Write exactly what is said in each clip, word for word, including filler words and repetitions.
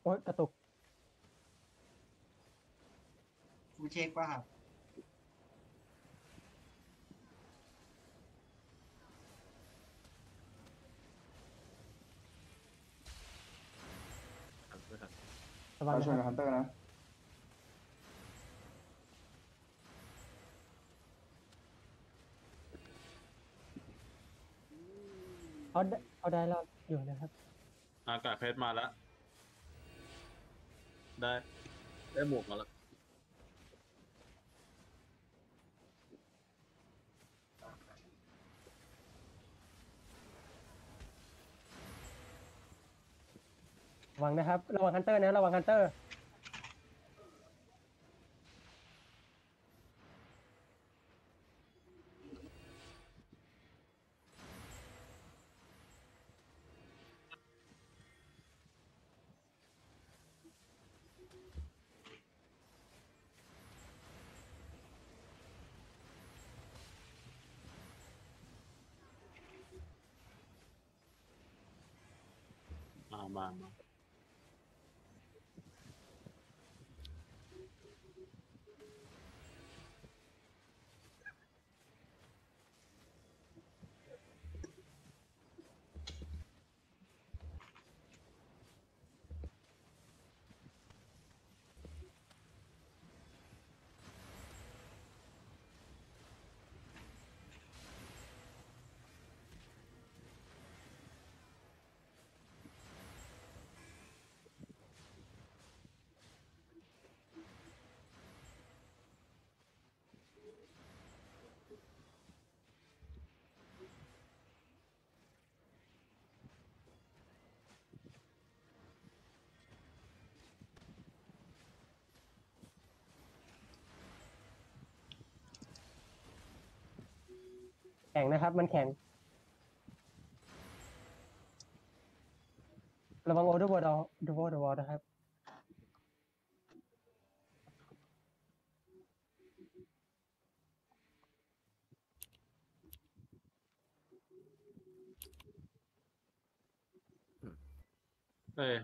โอ๊ยกระตุกฟูเช็คป่ะครับครับด้วยครับระวังเราชนะครับนกับฮันเตอร์นะเอาได้เอาได้แล้วอยู่นะครับอากาศเพชรมาแล้วได้ได้หมวกมาแล้วระวังนะครับระวังฮันเตอร์นะระวังฮันเตอร์มามามาแข็งนะครับมันแข็งระวังโอเดอร์วอลดูวอลดูวอลนะครับเอ้ย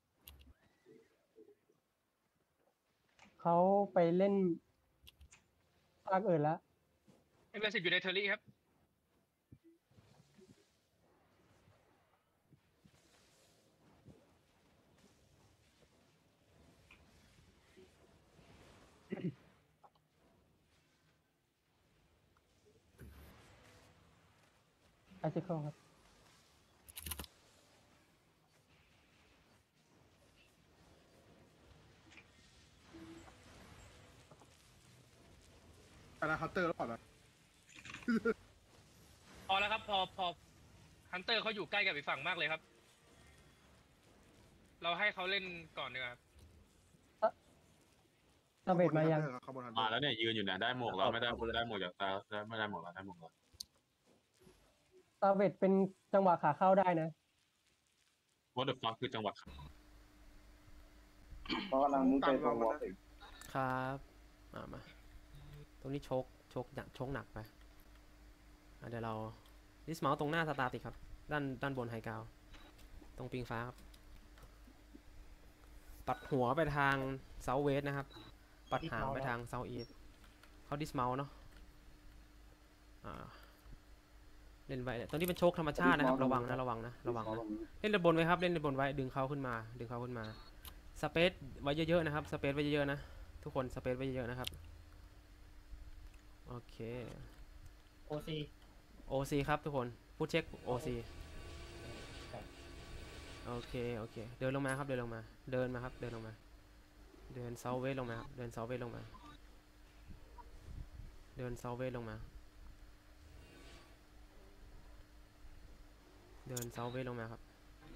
เขาไปเล่นภาคอื่นแล้วเอ็มเบสิบอยู่ในเทอร์รี่ครับไอซิเคิลครับอะไรฮันเตอร์แล้วเปล่านะพอแล้วครับพอพอฮันเตอร์เขาอยู่ใกล้กับอีกฝั่งมากเลยครับ เราให้เขาเล่นก่อนดีกว่าครับตาเวทมายังขบวนฮันเตอมาร์แล้วเนี่ยยืนอยู่เนี่ยได้หมวกแล้วไม่ได้ได้หมวกจากตาได้ไม่ได้หมวกแล้วได้หมวกแล้วตาเวทเป็นจังหวะขาเข้าได้นะ What the fuck คือจังหวัดเพราะกำลังมุ่งใจตรงวอลสิครับมามาตรงนี้โชกโชกหนักโชกหนักไปอ่ะเดี๋ยวเราดิสเมาส์ตรงหน้าสตาร์ติกครับด้านด้านบนไฮกราวด์ตรงปิงฟ้าครับปัดหัวไปทางเซาท์เวสนะครับปัดหางไปทางเซาท์อีสเขาดิสเมาส์เนาะอ่าเล่นไว้ตรงนี้เป็นโชคธรรมชาตินะครับระวังนะระวังนะระวังนะเล่นเลนบนไว้ครับเล่นเลนบนไว้ดึงเขาขึ้นมาดึงเขาขึ้นมาสเปซไว้เยอะๆนะครับสเปซไว้เยอะๆนะทุกคนสเปซไว้เยอะๆนะครับโอเคโอซีโอ ซี ครับทุกคนพูดเช็ค โอ ซี โอเคโอเคเดินลงมาครับเดินลงมาเดินมาครับเดินลงมาเดินเซาเวสลงมาครับเดินเซาเวสลงมาเดินเซาเวสลงมาเดินเซาเวสลงมาครับ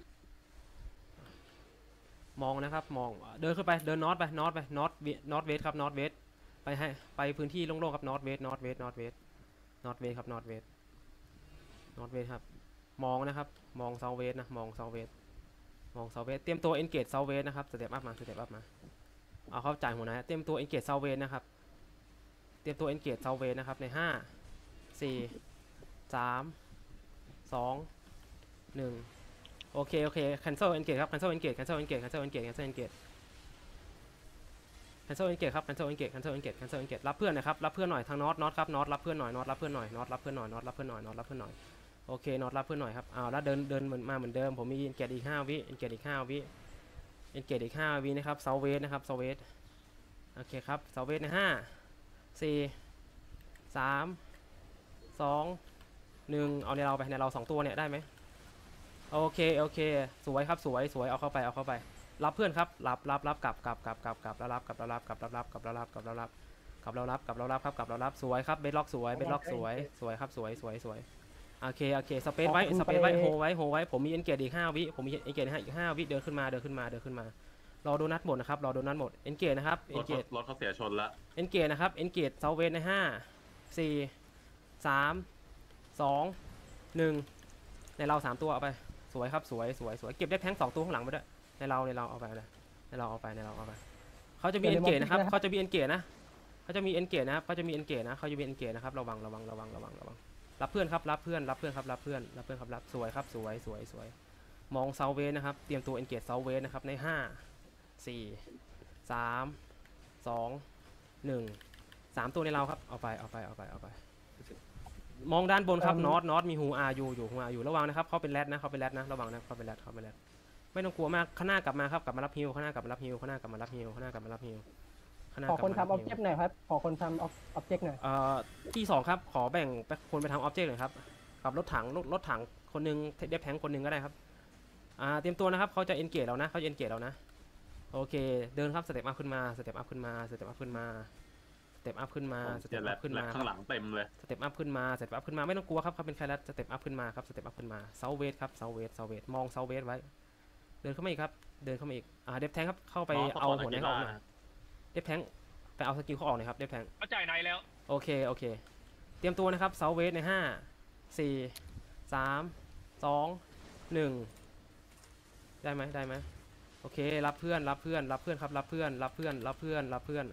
มองนะครับมองเดินขึ้นไปเดินนอตไปนอตไปนอตนอตเวสครับนอตเวสไปให้ไปพื้นที่โล่งๆครับนอตเวสนอตเวสนอตเวสนอตเวสครับนอตเวสนอตเวสครับมองนะครับมองเซาเวสนะมองเซาเวสมองเซาเวสเตรียมตัวเอนเกจเซาเวสนะครับสเต็ปอัพมาสเต็ปอัพมาเอาเข้าจ่ายหัวนะเตรียมตัวเอนเกจเซาเวสนะครับเตรียมตัวเอนเกจเซาเวสนะครับในห้าสี่สามสองหนึ่งโอเคโอเค cancel engage ครับ cancel engage cancel engage cancel engage cancel engage cancel engage ครับ cancel engage cancel engage cancel engage รับเพื่อนนะครับรับเพื่อนหน่อยทางน็อตน็อตครับน็อตรับเพื่อนหน่อยน็อตรับเพื่อนหน่อยน็อตรับเพื่อนหน่อยน็อตรับเพื่อนหน่อยน็อตรับเพื่อนหน่อยโอเคน็อตรับเพื่อนหน่อยครับอ้าวแล้วเดินเดินเหมือนมาเหมือนเดิมผมมี engage อีกห้าวิ engage อีกห้าวิ engage อีกห้าวินะครับ south west นะครับ south west โอเคครับ south west ในห้าสี่สามสองหนึ่งเอาในเราไปในเราสองตัวเนี่ยได้ไหมโอเคโอเคสวยครับสวยสวยเอาเข้าไปเอาเข้าไปรับเพื่อนครับรับรับรับกลับกลับกลับกลับกลับแล้วรับกลับแล้วรับกลับแล้วรับกลับแล้วรับกลับแล้วรับกลับแล้วรับกลับแล้วรับครับกลับแล้วรับสวยครับเบสล็อกสวยเบสล็อกสวยสวยครับสวยสวยสวยโอเคโอเคสเปซไว้สเปซไว้โฮไว้โฮไว้ผมมีเอ็นเกตอีกห้าวิผมมีเอ็นเกตอีกห้าวิเดินขึ้นมาเดินขึ้นมาเดินขึ้นมารอโดนัทหมดนะครับรอโดนัทหมดเอ็นเกตนะครับรเอ็นถเกเขาตรถเขาเสียชนละเอ็นเกตนะครับเอ็นเกตเซาเวสในห้าสี่สามสองหนึ่งในเราสามตัวเอาไปสวยครับสวยสวยสวยเก็บได้แทงสองตัวข้างหลังไปด้วยในเราในเราเอาไปเลยในเราเอาไปในเราเอาไปเขาจะมีเอ็นเกตนะครับเขาจะมีเอ็นเกตนะเขาจะมีเอ็นเกตนะครับเขาจะมีเอ็นเกตนะเขาจะมีเอ็นเกตนะครับระวังระวังระวังระวังระวังรับเพื่อนครับรับเพื่อนรับเพื่อนครับรับเพื่อนรับเพื่อนครับรับสวยครับสวยสวยสวยมองเซาเวสนะครับเตรียมตัวเอ็นเกตเซาเวสนะครับในห้าสี่สามสองหนึ่งสามตัวในเราครับเอาไปเอาไปเอาไปเอาไปมองด้านบนครับน็อตน็อตมีฮูอาร์ยูอยู่ฮูอาร์อยู่ระวังนะครับเขาเป็นแรดนะเขาเป็นแรดนะระวังนะเขาเป็นแรดเขาเป็นแรดไม่ต้องกลัวมากข้างหน้ากลับมาครับกลับมารับฮิวข้างหน้ากลับมารับฮิวข้างหน้ากลับมารับฮิวข้างหน้ากลับมารับฮิวข้างหน้าขอกลับคนมาทำอรัอบบ ฮิเจวกต์หน่อยครับขอคนทำออบเจกต์หน่อยเอ่อที่สองครับขอแบ่งไปคนไปทำออบเจกต์หน่อยครับกับรถถังรถรถถังคนหนึงเดฟแทงคนหนึงก็ได้ครับอ่าเตรียมตัวนะครับเขาจะเอนเกจเรานะเขาจะเอนเกจเรานะโอเคเดินครับสเต็ปอัพขึ้นมาสเต็ปอัพขึ้นมาสเต็ปอัพขึ้นมาสเต็ปอัพขึ้นมาสเจ็เต็ดปแลอับพขึ้นแลมาบข้างหลังเต็มเลยสเต็ปอัพขึ้นมาสเต็ปอัพขึ้นมาไม่ต้องกลัวครับเขาเป็นแครัสสเต็ปอัพขึ้นมาครับสเต็ปอัพขึ้นมาเซาเวสครับเซาเวสเซาเวสมองเซาเวสไว้เดินเข้ามาอีกครับเดินเข้ามาอีกอ่าเดฟแทงครับเข้าไปเอาหัวไหนเขาออกหน่อยเดฟแทงไปเอาสกิลเขาออกหน่อยครับเดฟแทงเขาจ่ายในแล้วโอเคโอเคเตรียมตัวนะครับเซาเวสในห้าสี่สามสองหนึ่งได้ไหมได้ไหมโอเครับเพื่อนรับเพื่อนรับเพื่อนครับรับเพื่อนรับเพื่อนรับเพื่อนรับเพื่อน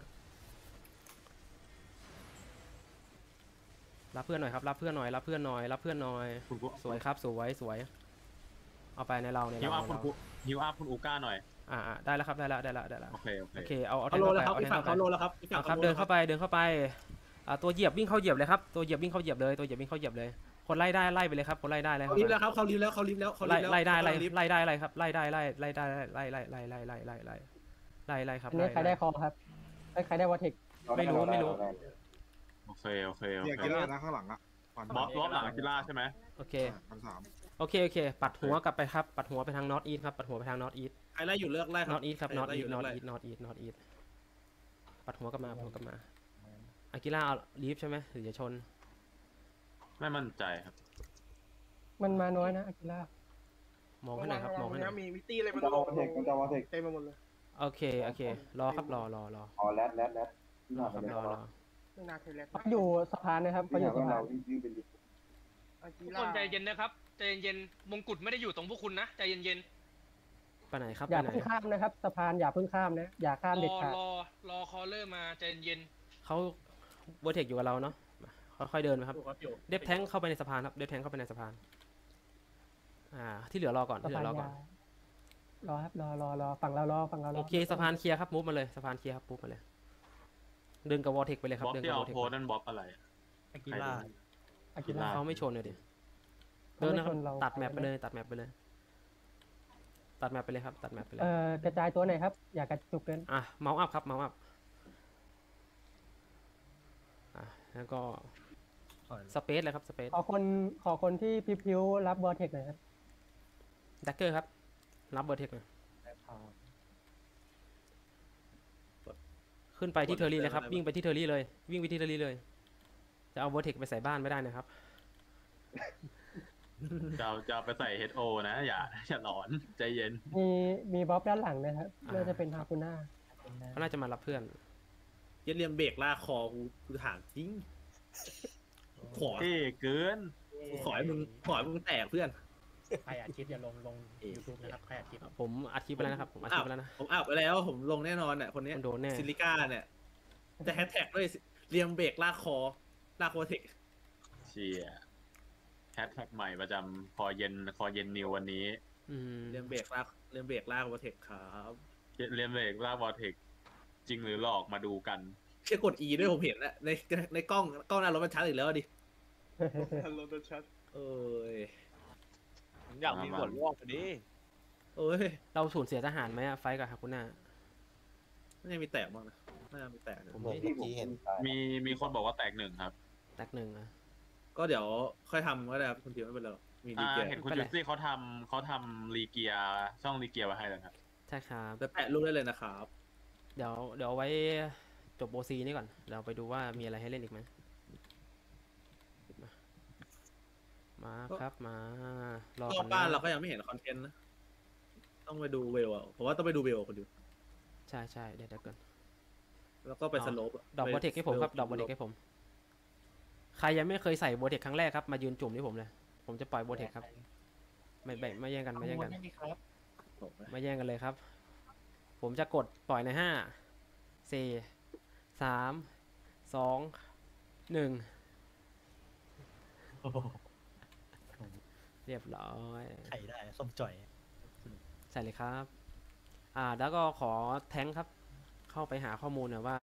รับเพื่อนหน่อยครับรับเพื่อนหน่อยรับเพื่อนหน่อยรับเพื่อนหน่อยคุณกูสวยครับสวยสวยเอาไปในเราในฮิวเราอัพในคุณเรากูฮิวอัพคุณอูก้าหน่อยอ่าอ่าได้แล้วครับได้แล้วได้แล้วได้แล้วโอเคโอเคโอเคเอาเอาแทเขางโลเข้าแล้วไปครับเอาพี่แทงฝั่งเข้าไปเขาโลแล้วครับพี่ฝั่งอ่าครับเดินเข้าไปเดินเข้าไปอ่าตัวเหยียบวิ่งเข้าเหยียบเลยครับตัวเหยียบวิ่งเข้าเหยียบเลยตัวเหยียบวิ่งเข้าเหยียบเลยคนไล่ได้ไล่ไปเลยครับคนไล่ได้เลยคเขารับลิฟต์แล้วครับเขาลิฟต์แล้วเขาลิฟต์แล้วเขาลิไล่ฟต์แล้วไล่ได้ไล่เขาลิฟต์ไล่ได้ไล่ครับไล่ได้ไล่ไล่ได้ไล่ไล่ไล่ไล่ไล่ไล่ไล่ไล่ไล่ไล่ครับอันนี้ใครได้คอครับใครได้วอเทคไม่รู้ไม่รู้โอเคโอเคโอเกียเคร์กีฬานะข้างหลังอะฟันบอสรอบหลังกีฬาใช่ไหมโอเคพันสามโอเคโอเคปัดหัวกลับไปครับปัดหัวไปทางนอตอีทครับปัดหัวไปทางนอตอีทใครไล่อยู่เลือกไล่ครันอตอีทครับนอตไล่อีอทยู่นอตเลืกไล่อีทนอตอีทนอตอีทปัดหัวกลับมาปัดหัวกลับมาอากิล่าเอาลีฟใช่ไหมหรือจะชนไม่มั่นใจครับมันมาน้อยนะอากิล่ามองให้หน่อยครับมองให้หน่อยมีมิตี้อะไรมันจะวอเทคมันจะวอเทคเต็มไปหมดเลยโอเคโอเครอครับรอรอรออ๋อแรดแรดแรดที่รอหาคไปรับเลยรอรอไม่น่าเคยแลกเขาอยู่สะพานนะครับเขาที่อยู่หาสะว่าพาเรานวิ่งเป็นดิอากิทุกล่าคนใจเย็นนะครับใจเย็นๆมงกุฎไม่ได้อยู่ตรงพวกคุณนะใจเย็นไปไหนครับอไปย่าไหนเพิ่งข้ามนะครับสะพานอย่าเพิ่งข้ามนะอย่าข้ามๆรเด็ดอขาดรอรอคอเลอร์มาใจเย็นเขาเวอร์เทคอยู่กับเราเนาะค่อยๆเดินไปครับอยู่ครับอยู่เดฟแทงเข้าไปในสะพานครับเดฟแทงเข้าไปในสะพานอ่าที่เหลือรอก่อนสะที่เหลืพานอรอก่อนยาวรอครับรอรอรอฝั่งเรารอฝั่งเรารอโอเคสะพานเคลียร์ครับมูฟมาเลยสะพานเคลียร์ครับมูฟมาเลยเดินกับวอร์เทคไปเลยครับบล็อกเดินที่กับวเอาอร์เทคโพสนั่นบล็อกอะไรอากิล่าอากิล่าเขาไม่ชนเลยดิเขาเดินไม่นะครับชนเราตัดแมปไปเลยตัดแมปไปเลยตัดแมปไปเลยครับตัดแมปไปเลยเอ่อกระจายตัวหน่อยครับอย่ากระจุกเกินอ่ะเมาส์อัพครับเมาส์อัพอ่ะแล้วก็สเปซเลยครับสเปซขอคนขอคนที่พิวๆรับวอเทคหน่อยครับดักเกอร์ครับรับเบอร์เทคหน่อยขึ้นไปที่เทอร์รี่เลยครับวิ่งไปที่เทอร์รี่เลยวิ่งไปที่เทอร์รี่เลย จะเอาเบอร์เทคไปใส่บ้านไม่ได้นะครับจะเอาจะเอาไปใส่เฮดโอนะอย่าอย่าหลอนใจเย็นมีมีบ๊อบด้านหลังนะครับน่าจะเป็นฮาคุน่าเขาน่าจะมารับเพื่อนเย็นเรียมเบรกลากคอกูกูถามจริงขอเท่เกินกูขอให้มึงขอให้มึงแตกเพื่อนใครอัดคลิปอย่าลงลง YouTube นะครับใครอัดคลิปผมอัดคลิปไปแล้วนะครับผมอัดคลิปไปแล้วนะผมอัพไปแล้วผมลงแน่นอนเนี่ยคนเนี้ยคุณโดนแน่ซิลิก้าเนี่ยจะแฮชแท็กด้วยเรียมเบรกลากคอลากโคเทคเชียร์แฮชแท็กใหม่ประจำคอเย็นคอเย็นนิววันนี้อืมเรียมเบรกลากเรียมเบรกลากวอเทคครับเรียนเบรกลากวอเทคจริงหรือหลอกมาดูกันเชี่ยกด E ด้วยผมเห็นแล้วในในกล้องกล้องหน้ารถมันชัดอีกแล้วดิรถชัดเอ้ยผมอยากมีบทลวกพอดีเอ้ยเราสูญเสียทหารไหมอะไฟท์กับฮากุน่าน่าจะมีแตกบ้างนะน่าจะมีแตกนะผมผมไม่ที่ผมเห็นตายมีมีคนบอกว่าแตกหนึ่งครับแตกหนึ่งอะก็เดี๋ยวค่อยทำก็ได้ครับคุณทีมไม่เป็นไรหรอกมีดีอ่าเกเห็นคุณไม่เป็นจูไรซี่เขาทำเขาทำรีเกียร์ช่องรีเกียร์ไว้ให้แล้วครับใช่ครับแต่แปะรูปได้เลยนะครับเดี๋ยวเดี๋ยวเอาไว้จบโอซีนี่ก่อนเราไปดูว่ามีอะไรให้เล่นอีกไหมมามาครับมารอรกัอน บนะบ้านเราก็ยังไม่เห็นคอนเทนต์นะต้องไปดูเวลอ่ะผมว่าต้องไปดูเวลคนเดียวใช่ใช่เดี๋ยวเดี๋ยวก่อนแล้วก็ไปสโลปะดอกโบเทคให้ผมครับไปดอกโบเทคให้ผม ใครยังไม่เคยใส่โบเทคครั้งแรกครับมายืนจุ่มที่ผมเลย ผมจะปล่อยโบเทคครับ ไม่ไม่ไม่แย่งกันไม่แย่งกันไม่มีครับตกไหมไม่แย่งกันเลยครับ ผมจะกดปล่อยในห้าสี่สามสองหนึ่งเรียบร้อยไข่ได้ส้มจ่อยใส่เลยครับ อ่า แล้วก็ขอแท้งครับ เข้าไปหาข้อมูลหน่อยว่า